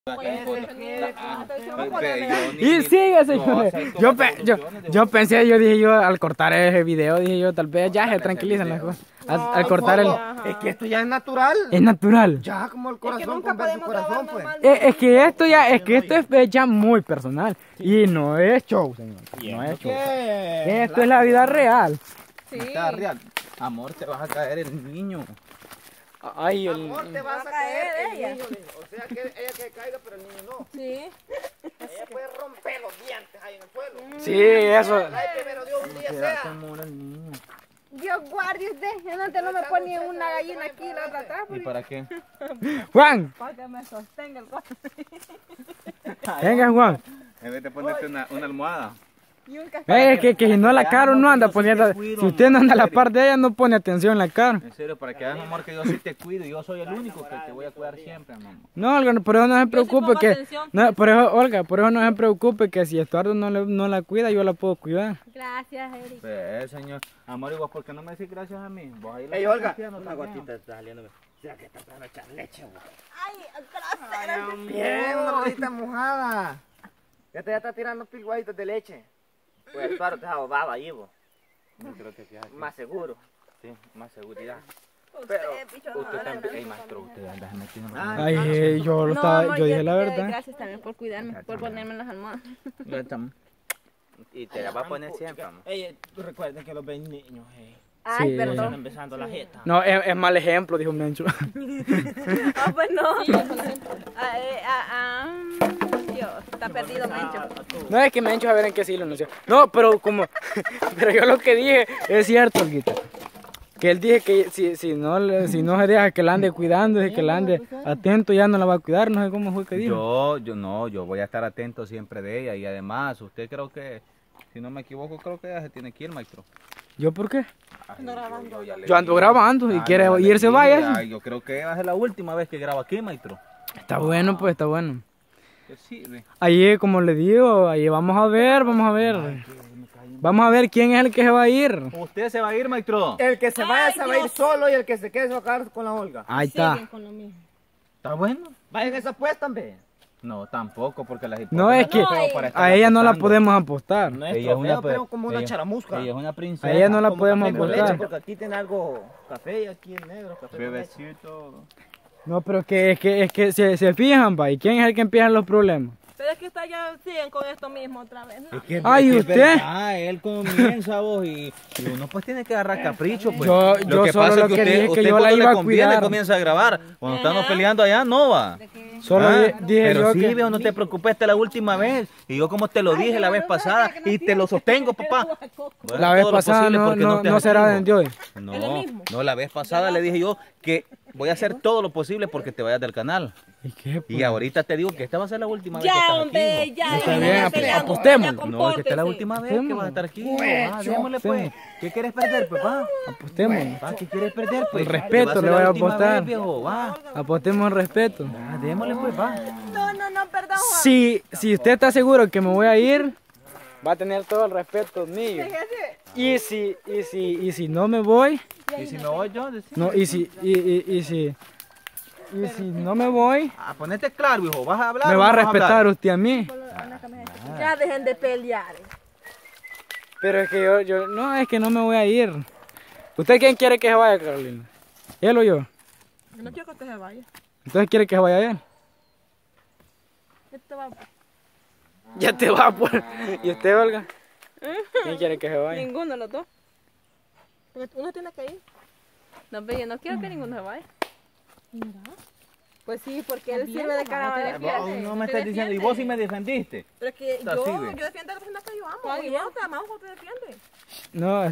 Y sigue, señores. Yo pensé, dije yo, al cortar ese video, dije yo, tal vez ya se tranquilizan las cosas. Al cortar el... Es que esto ya es natural. Es natural. Ya como el corazón con su corazón, pues. Es que esto es ya muy personal. Y no es show, señor. No es show. Esto es la vida real. Sí. Está real. Amor, te vas a caer el niño. Ay, Amor, te vas a caer el niño. O sea, que ella que caiga, pero el niño no. Sí. Ella puede romper los dientes ahí en el suelo. Sí, eso. Ay, primero Dios un día sea. Dios guarde usted. Yo antes no me ponía una gallina aquí y la otra atrás. ¿Y para qué? Juan, Para que me sostenga el cuarto. venga, Juan. En vez de ponerte una almohada. Y un café. Es que si no la cara no anda poniendo. Si usted no anda a la par de ella, no pone atención en la cara. En serio, para que hagas amor que yo sí te cuido. Yo soy el único que te voy a cuidar siempre, mamá. No, Olga, por eso no se preocupe pongo que. atención. No, por eso, Olga, por eso no se preocupe que si Estuardo no la cuida, yo la puedo cuidar. Gracias, Eric. Pues, señor. Amor, ¿y vos por qué no me decís gracias a mí? Vos ahí la Ey, estás Olga, haciendo una también. gotita está saliéndome. ¿Será que está para echar leche, güey? Ay, gracias. Bien, una gotita mojada. Ya está tirando pilguaditos de leche. Pues claro, te has baba ahí, vos. Yo creo que sí, así. Más seguro. Sí, más seguridad. Pero Usted también, ey, maestro, usted anda metiendo. Ay, yo dije la verdad. Gracias también por cuidarme, por ponerme en las almohadas. Y te la va a poner siempre, amor. Ey, recuerden que los ven niños, Ay, Sí. están perdón. empezando la jeta. No, es mal ejemplo, dijo Mencho. Ah, pues no. Dios, está perdido, Mencho. No es que Mencho a ver en qué siglo nació. No, pero como. Pero yo lo que dije es cierto, Olguita. Que él dije que si no se deja que la ande cuidando, de que la ande atento, ya no la va a cuidar, no sé cómo fue que dijo. Yo voy a estar atento siempre de ella. Y además, usted creo que, si no me equivoco, creo que ella se tiene que ir, maestro. ¿Yo por qué? Ay, ya le Yo ando dije. grabando y quiere ya le irse, dije, vaya. ay, yo creo que va a ser la última vez que grabo aquí, maestro. Está bueno, pues está bueno. ¿Qué sirve? Ahí, como le digo, ahí vamos a ver. Vamos a ver quién es el que se va a ir. ¿Usted se va a ir, maestro? El que se vaya se va a ir solo y el que se quede se va a quedar con la Olga. Ahí está. Siguen con lo mismo. ¿Está bueno? Vayan esa apuesta, hombre. No, tampoco, porque las No, es que a ella no la podemos apostar. No Ella es es una trofeo, pero como una ella- charamusca. Ella es una princesa. A ella no la Como podemos café con leche, apostar. porque aquí tiene algo café y aquí en negro, café con leche. Bebecito. No, pero es que se fijan, va. ¿Y quién es el que empieza los problemas? Pero es que ya siguen con esto mismo otra vez. ¿No? Ay, es ¿usted? verdad, él comienza vos y uno pues tiene que agarrar capricho, pues. Yo solo lo que dije es que yo la cuando iba a le conviene cuidar. comienza a grabar. Cuando estamos peleando allá no va. Solo dije Pero yo sí, que... veo, no te preocupes, esta es la última vez. Y yo como te lo dije la vez pasada y te lo sostengo, papá. Voy a La hacer vez todo lo pasada posible porque no estés será activo. de Dios. No, la vez pasada le dije yo que voy a hacer todo lo posible porque te vayas del canal. ¿Y qué? Y ahorita te digo que esta va a ser la última vez que Ya, estás hombre, aquí. ya. Está ya bien, no peleando, apostemos. ya No, es que esta es la compórtese. última vez que vas a estar aquí. Démosle pues. ¿Qué quieres perder, papá? Apostemos. ¿Qué quieres perder, pues? El respeto Que va a ser le la voy a última apostar. vez, viejo, va. Apostemos en respeto. Démosle pues, va. No, perdón, Juan. Si usted está seguro que me voy a ir, va a tener todo el respeto mío. Y si no me voy, Y si me voy yo, decime. no, y si no me voy, Ponete claro, hijo. ¿Vas a hablar me o va a no vas respetar hablar? usted a mí. Ya dejen de pelear. Pero es que yo, no, es que no me voy a ir. ¿Usted quién quiere que se vaya, Carolina? ¿Él o yo? Yo no quiero que usted se vaya. Entonces quiere que se vaya él. Esto va. Ya te va, pues. ¿Y usted, Olga? ¿Quién quiere que se vaya? Ninguno de los dos. Porque uno tiene que ir. No, pero yo no quiero que ninguno se vaya. Pues sí, porque él sirve de cara No me estás diciendo. Y vos sí me defendiste. Pero es que Está así, ve. yo defiendo a las personas que yo amo. Y yo te amamos cuando te defiende. No,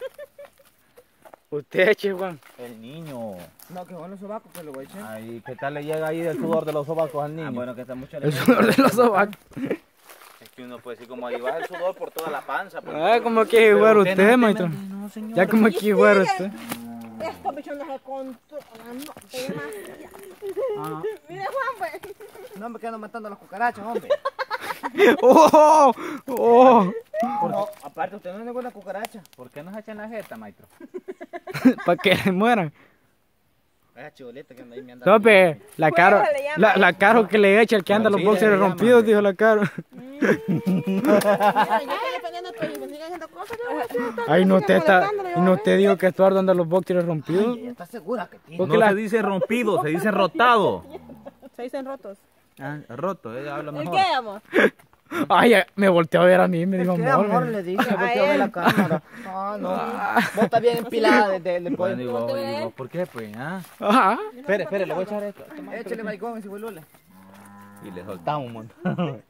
Usted, Chihuahua. El niño. No, que bueno sobaco que lo voy a echar. Ay, ¿qué tal le llega ahí el sudor de los sobacos al niño? Bueno, que está mucho El sudor de los sobacos. Es que uno puede decir como ahí va el sudor por toda la panza. por Ah, todo. como que jugar Pero usted, no maestro. No, señor. Ya como que jugar usted. Estos bichos no se controlan. No, demasiado. Mira, Juan, pues. No me quedan matando a las cucarachas, hombre. ¡Oh! ¡Oh! No, aparte, usted no es ninguna cucaracha. ¿Por qué nos echan la jeta, maestro? Para que se mueran. Esa chibolita que anda ahí me anda. Tope, la Caro, Juego le llama, la Caro que le echa el que anda los Sí, boxers le llama, rompidos, sí. dijo la Caro. Mira, yo estoy defendiendo a tu hijo, sigue haciendo cosas, yo voy a hacer esto, Ay, no sigue te está, molestándolo, yo y no voy a te digo que Estuardo anda los boxers rompidos. Ella está segura que tiene. Porque No la- se dice rompido, se dice rotado. ver. Se dicen rotos. Ah, roto, ella habla ¿El mejor. qué, amor? Ay, me volteó a ver a mí, me dijo ¿Qué amor. amor le dice? A Volteó a ver él. la cámara. Ah, no. Vos estás bien empilada desde el Bueno, pollo. y vos, ¿por qué, pues? Ah. Ajá. Espere, le voy a echar esto. Échale baigón ese bolule. Y le soltamos un montón.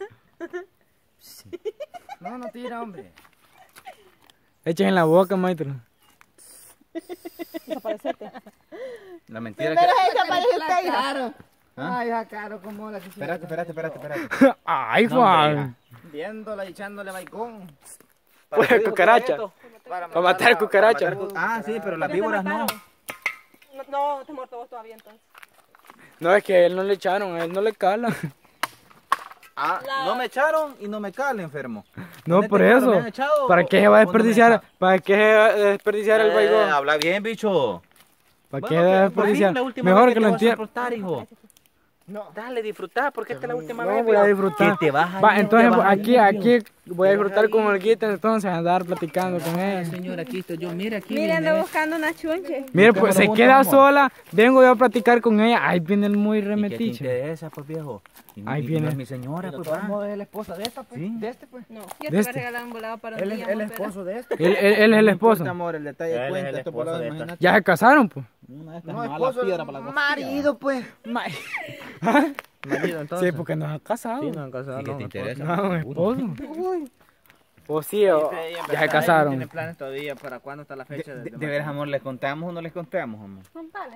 No, no tira, hombre. Echen en la boca, maestro. Desaparecerte. La mentira Primero que... es desaparecer usted, hija. Caro. ¿Ah? Ay, ja, Caro, como la que Espérate. Ay, No, Juan. hombre, Viéndola y echándole baigón. Pues cucaracha. Para matar cucaracha. Ah, sí, pero las ¿Por qué te víboras no. mataron? No, te muerto vos todavía entonces. No, es que a él no le echaron, a él no le cala. Ah, no me echaron y no me cala, enfermo. No, ¿Dónde por te eso. me han echado ¿Para o- qué se va a o no me desperdiciar? echa? ¿Para qué se va a desperdiciar el baigón? Habla bien, bicho. ¿Para qué se va a desperdiciar? La última Mejor vez que lo te vas a entierre. disfrutar, hijo. No. Dale, disfrutar, porque esta es la última No vez. voy a viejo. disfrutar. Que te vas a Va, ir, entonces te vas a ir, aquí voy a disfrutar con Olguita, entonces andar platicando con ella. Señora, aquí estoy yo, mira aquí. Mira, ando buscando una chunche. Mire, pues se Busquémoslo queda juntos, amor. sola, vengo yo a platicar con ella. Ahí viene el muy ¿Y qué remetiche. tinte esa, pues, viejo? Y, Ahí y viene. no es mi señora, Pero pues, de todos va. modos es la esposa de esta, pues. Sí. De este, pues. No, yo ¿De te voy a este? regalar un volado para un Él día. es el amor, pero- esposo de este. Él es el esposo. Amor, el detalle Él es cuenta, el esto por esposo lo de imagínate. Ya se casaron, pues. Una de estas No, malas esposo, piedras para la costilla. marido, pues. Marido, entonces. Sí, porque nos ha casado. Sí, no han casado. ¿Y qué no, te interesa? No, esposo. Pues sí, ya se ¿Tiene casaron. planes todavía? ¿Para cuándo está la fecha? De veras, amor, ¿les contamos o no les contamos, amor? Contale.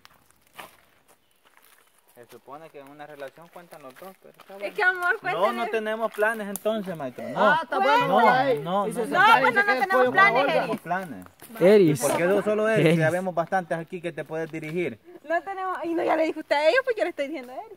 Se supone que en una relación cuentan los dos, pero está Es que amor, No, cuéntale. no tenemos planes entonces, maestro. No, Ah, está bueno. no, pues. no, Y se no. separa y pues se no queda el tenemos pollo con planes, Olga. tenemos planes. Eris. Porque no solo él, Eris. ya vemos bastantes aquí que te puedes dirigir. No tenemos. Y no, ya le dije usted a ellos, pues yo le estoy diciendo a él.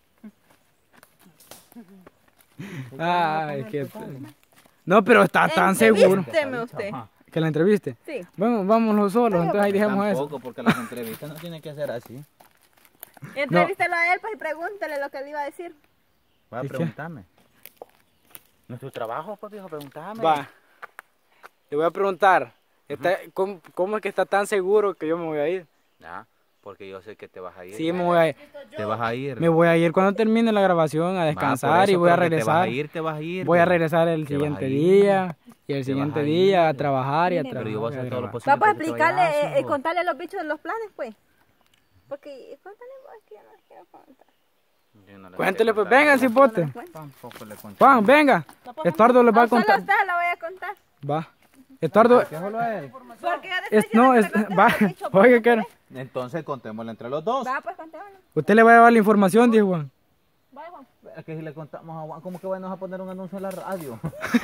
Ay, qué pena. No, pero está tan seguro. Entrevísteme usted. Que la entreviste. Sí. Bueno, vámonos solos, entonces ahí dejamos eso. Tampoco, porque las entrevistas no tienen que ser así. Entrevístelo a él, pues, y pregúntele lo que él iba a decir. Va a ¿Y qué? preguntarme. Nuestro trabajo, pues, viejo, preguntarme. Va. Le voy a preguntar. ¿Cómo es que está tan seguro que yo me voy a ir? Ya, porque yo sé que te vas a ir. Sí, me voy a ir. Te vas a ir. Me voy a ir cuando termine la grabación a Va, descansar por y eso, voy a pero que regresar. te vas a ir. Voy a pero- regresar el te vas siguiente a ir. día y el Te siguiente vas a día a ir. trabajar y a Pero trabajar. Pero yo voy a y hacer todo lo grabar. posible. Vamos a para que te explicarle, vayas, hijo. contarle a los bichos de los planes, pues. Porque, cuéntale vos, que yo no les quiero contar. Yo no le Cuéntele, voy a pues, contar. venga, cipote. Tampoco le cuento. Juan, venga. Estuardo les va a Solo contar. usted la voy a contar. Va. Estuardo, Déjalo a él. Porque yo le estoy no, diciendo que le cuente va. a los bichos, Oiga, pues, ¿qué era? Entonces contémoslo entre los dos. Va, pues, contémoslo. Usted le va a llevar la información, dijo Juan. Vaya, Juan. Es que si le contamos a Juan, ¿cómo que vamos a poner un anuncio en la radio?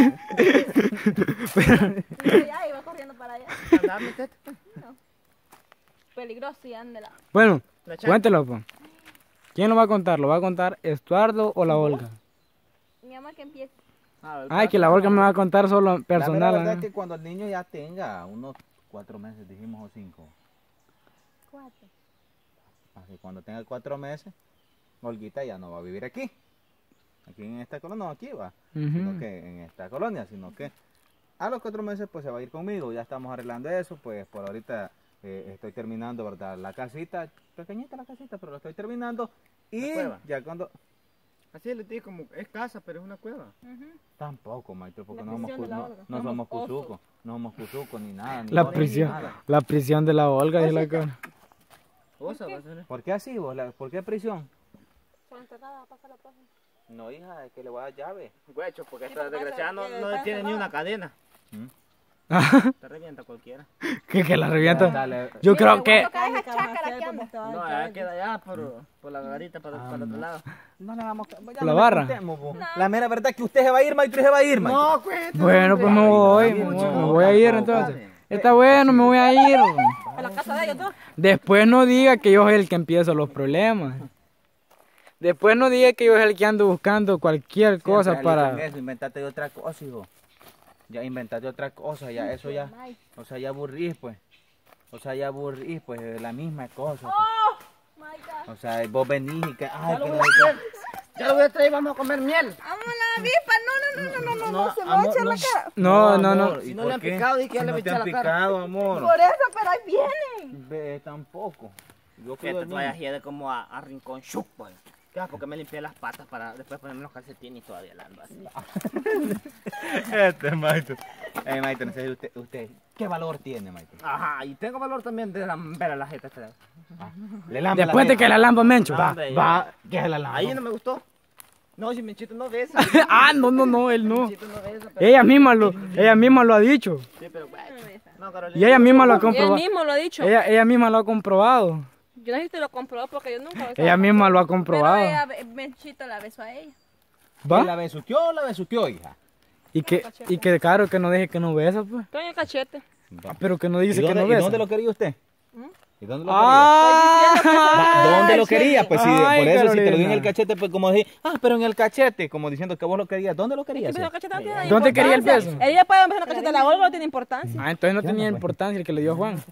Y ya iba corriendo para allá. Andame, usted. Peligroso y ándela. Bueno, La chaca. cuéntelo, pues. ¿Quién lo va a contar? ¿Lo va a contar Estuardo o la Olga? Mi mamá que empiece. Ay, que la Olga me va a contar solo personal. La verdad ¿no? es que cuando el niño ya tenga unos 4 meses, dijimos, o 5. 4. Así cuando tenga 4 meses, Olguita ya no va a vivir aquí. Aquí en esta colonia, no aquí va. Sino Ujú. que en esta colonia, sino que a los 4 meses pues se va a ir conmigo. Ya estamos arreglando eso, pues por ahorita estoy terminando, ¿verdad? La casita, pequeñita la casita, pero la estoy terminando. Y La cueva. ya cuando... Así le digo, como es casa, pero es una cueva. Tampoco, maestro, porque La no somos, prisión de la no, Olga. no Somos somos osos. cuzucos. No somos cuzucos ni nada. Ni La osos, ni prisión, nada. la prisión de la Olga y la cara. Osa, va a ser. ¿Por qué así vos? ¿Por qué prisión? Con encerrada, pasa la próxima. No, hija, es que le voy a dar llave. Huecho, porque Sí, esta porque desgraciada no, pasa que no está tiene ni encerrada. una cadena. ¿Mm? Te revienta cualquiera. que la revienta. Dale. Yo Mira, creo le que... voy a tocar esa chácara que anda. No, allá queda allá por la garita para el otro lado. No le hagamos... ¿Por la barra? La mera verdad es que usted se va a ir, maestro, y se va a ir, maestro. No, cuenta. Bueno, pues me voy, me voy a ir entonces. Está bueno, me voy a ir. A la casa de ellos dos. Después no diga que yo soy el que empiezo los problemas. Después no diga que yo soy el que ando buscando cualquier cosa Siempre salí con para... Eso, inventate otra cosa, hijo. Ya inventate otra cosa, ya eso ya... O sea, ya aburrís, pues. O sea, ya aburrís, pues la misma cosa. Oh, my God. O sea, vos venís y que... Ay, Ya lo voy a traer, vamos a comer miel. Vamos a la avispa. No, se me va a amor, echar la no. cara. No, no, no. amor, ¿y Si no por le han qué? picado, di que ya Si le no voy a te echar han la cara. picado, amor. Por eso, pero ahí vienen. Ve, tampoco. Yo Que cuido te el vayas niño. a ir como a rincón chup, pues. Ya, porque me limpié las patas para después ponerme los calcetines y todavía la ando así. Maestro. Maestro, no sé usted, ¿qué valor tiene, maestro? Ajá, y tengo valor también de ver a la gente. Le lambe Después de que la lampa Mencho. No, hombre, ¿qué es la lampa? ahí no me gustó. No, si Menchito no besa. Ah, no, él no. Menchito no besa, pero... Ella misma lo ha dicho. Sí, pero bueno. No, Carolina. Y ella misma lo ha Y él comprobado. mismo lo ha dicho. Ella misma lo ha comprobado. Yo no sé si te lo comprobó porque yo nunca lo Ella misma lo ha Pero comprobado. ella, Menchito la besó a ella. ¿Va? ¿La besuqueó, hija? Y que claro, que no deje que no besa, pues. Estoy en el cachete. Ah, pero que no dice ¿Y que dónde, no ¿Y besa. dónde lo quería usted? ¿Y dónde lo Ah, ¿Dónde lo quería? Pues sí, Ay, por eso si te lo di en Carolina. el cachete, pues como decir, pero en el cachete, como diciendo que vos lo querías. ¿Dónde lo querías? Pero el cachete no tiene ¿Dónde quería el importancia. beso? Ella puede besar el cachete a la Olga, no tiene importancia. Ah, entonces no tenía importancia el que le dio a Juan.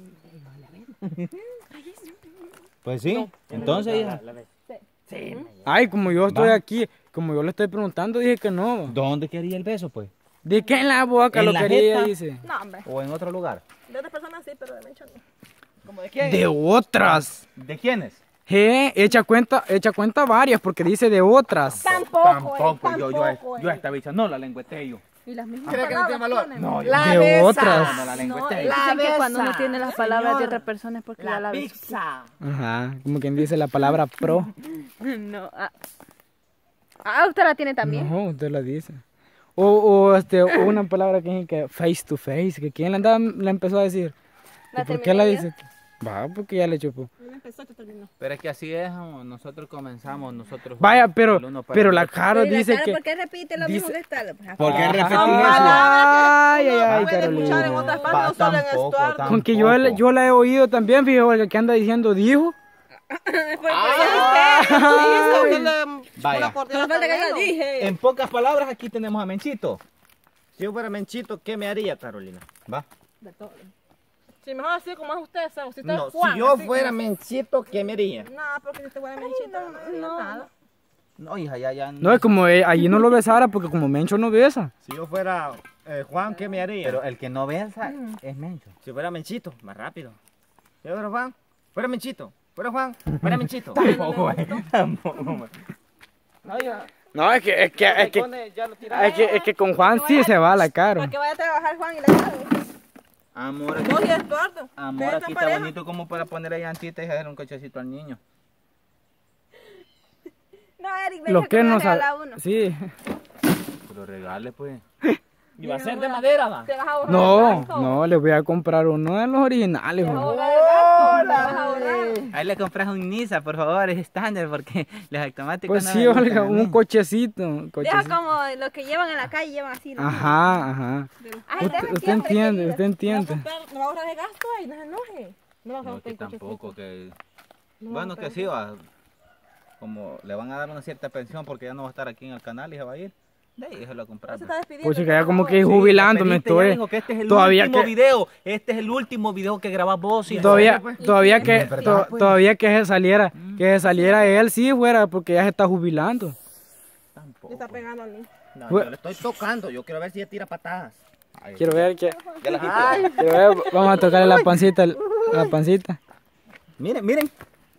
Pues sí, entonces, hija, Ay, como yo estoy Va. aquí, como yo le estoy preguntando, dije que no. ¿dónde quería el beso, pues? ¿De qué en la boca ¿En lo la quería? jeta? Dice. No, hombre. ¿O en otro lugar? De otras personas sí, pero de Mencho no. ¿Cómo de quién? De otras. ¿De quiénes? Echa cuenta varias, porque dice de otras. Tampoco, Yo a esta bicha no la lengüeteo yo. Y las mismas ¿Cree que no tiene valor? palabras No, tienen. La De besa. otras. No la No, lengüeteo. dicen que cuando uno besa, tiene las palabras de señor. otra persona es porque ya La la besó. pizza. Ajá, como quien dice la palabra pro. No. Usted la tiene también. No, usted la dice. O una palabra que dice que face to face, que quién la empezó a decir. La ¿Y por qué la terminé dice? Va, porque ya le chupó. Empezó, te terminó. Pero es que así es, nosotros comenzamos, nosotros... Vaya, el pero uno para el la otro. Caro dice que... ¿Por qué repite lo mismo dice- que está? ¿Por qué Ajá. repetís eso? Ay, ay, ay, puede escuchar en Carolina. otras partes, no solo en Tampoco, Estuardo. Con que yo la he oído también, fíjate, Olga, que anda diciendo dijo. Vaya, No falta que yo dije. en pocas palabras aquí tenemos a Menchito. Si yo fuera Menchito, ¿qué me haría, Carolina? Va. Si mejor así como es usted, ¿sabes? Si usted No, es Juan, si yo así fuera como- Menchito, ¿qué me haría? No, porque si usted fuera Menchito, no, nada. No, hija, ya... No, es como allí no lo besara porque como Mencho no besa. Si yo fuera Juan, ¿qué me haría? Pero el que no besa es Mencho. Si fuera Menchito, más rápido. Si yo fuera Juan, fuera Menchito. Fuera Juan, fuera Menchito. Tampoco, tampoco. No, ya. No, es que con Juan sí se va la cara. Para que vaya a trabajar Juan y la llave. Amor, No, y Estuardo. amor, Ustedes aquí son está pareja. bonito como para poner ahí antita y hacer un cochecito al niño. No, Eric, me Lo dijo que me no iba a regalar sabe. uno. Sí. Pero regale, pues. Y va a ser de madera, va. Te vas a ahorrar No, el gasto. no, le voy a comprar uno de los originales. Te vas a Juan. ahorrar el gasto. Te vas a ahorrar. Ahí le compras un Nisa, por favor, es estándar porque los automáticos Pues no sí, me gustan Olga, a mí. un cochecito. Deja como los que llevan en la calle, llevan así. ¿no? Ajá. Ay, Usted, deja usted siempre, entiende, querida. usted entiende. No va a ahorrar el gasto y no se enoje. No va a No, ahorrar que el tampoco, que... No, Bueno, que pero- sí, va. Como le van a dar una cierta pensión porque ya no va a estar aquí en el canal y se va a ir. De ahí déjelo comprar. Se pues. está despidiendo. Pues que ya como que Sí, jubilándome te pediste, ya estoy. dijo que este es el Todavía último que- video. Este es el último video que grabas vos. hijo. Todavía Es verdad, pues. todavía que se saliera él sí fuera porque ya se está jubilando. Le Tampoco. está pegando al niño. No, Bueno. yo le estoy tocando. Yo quiero ver si ella tira patadas. Ay, Quiero ver que ya la quité. quiero ver, vamos a tocarle la pancita. Miren, miren.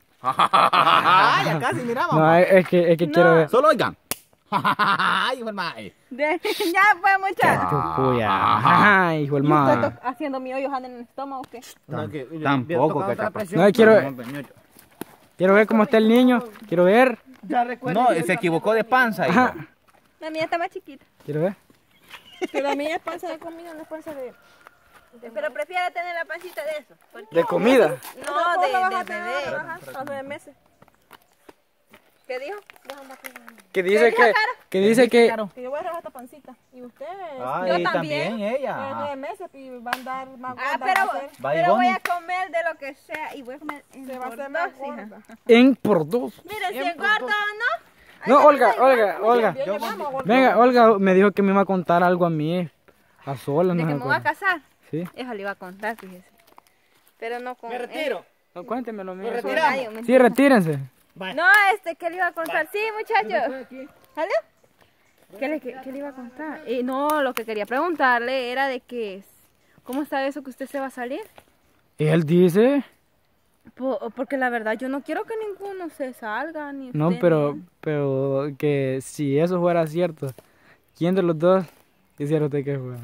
ya casi miraba. No, es que quiero ver. Solo oigan. Ay, hijo de madre. Ya fue mucha. Tu puya. Ay, hijo del mar. ¿Estoy haciendo mi hoyo en el estómago o qué? Tampoco, que capaz. No, quiero ver cómo está el niño. Quiero ver. Ya recuerdo. No, se equivocó de panza. hijo. Ajá. La mía está más chiquita. Quiero ver. Pero la mía es panza de comida, no es panza de... Pero prefiero tener la pancita de eso. De comida. No, de bebé. Ajá, 9 meses. ¿Qué dijo? Que dice que dice que Que yo voy a rebajar esta pancita. Y usted... Ay, yo también Tiene ella. 9 meses y va a andar más gorda. pero, va a ser- pero voy Vaigoni. a comer de lo que sea y voy a comer en Se va a por hacer dos, más hija. gorda. en por dos. Mira, si engordo o no. No, Olga. Bien, vamos, gorda. Venga, Olga me dijo que me iba a contar algo a mí. A solas, De no que me me voy a acuerdo. casar. Sí. Eso le iba a contar, fíjese. Pero no con Me él. retiro. No, cuéntemelo, Nos mío. retiramos. Ay, me- Sí, retírense. No, ¿qué le iba a contar? Sí, muchachos. ¿Salió? ¿Qué le iba a contar? No, lo que quería preguntarle era de que, ¿cómo está eso que usted se va a salir? Él dice, Porque la verdad yo no quiero que ninguno se salga, ni no, usted, ni pero que si eso fuera cierto, ¿quién de los dos quisiera usted que fuera? él.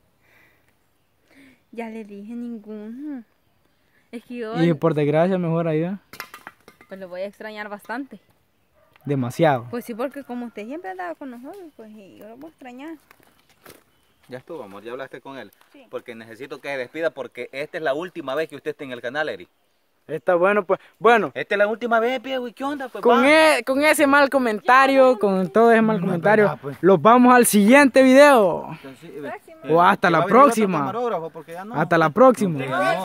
Ya le dije ninguno. Es que yo Y por desgracia, mejor allá. pues lo voy a extrañar bastante. Demasiado. Pues sí, porque como usted siempre andaba con nosotros, pues y yo lo voy a extrañar. Ya estuvo, amor, ya hablaste con él. Sí. Porque necesito que se despida porque esta es la última vez que usted esté en el canal, Eri. Está bueno, pues. Bueno, Esta es la última vez, pie, güey, ¿qué onda? Pues con, va. con ese mal comentario, con todo ese mal comentario, verdad, pues. los vamos al siguiente video. Entonces, O hasta que va la a venir otro próxima. camarógrafo, porque ya no. Hasta la próxima. No.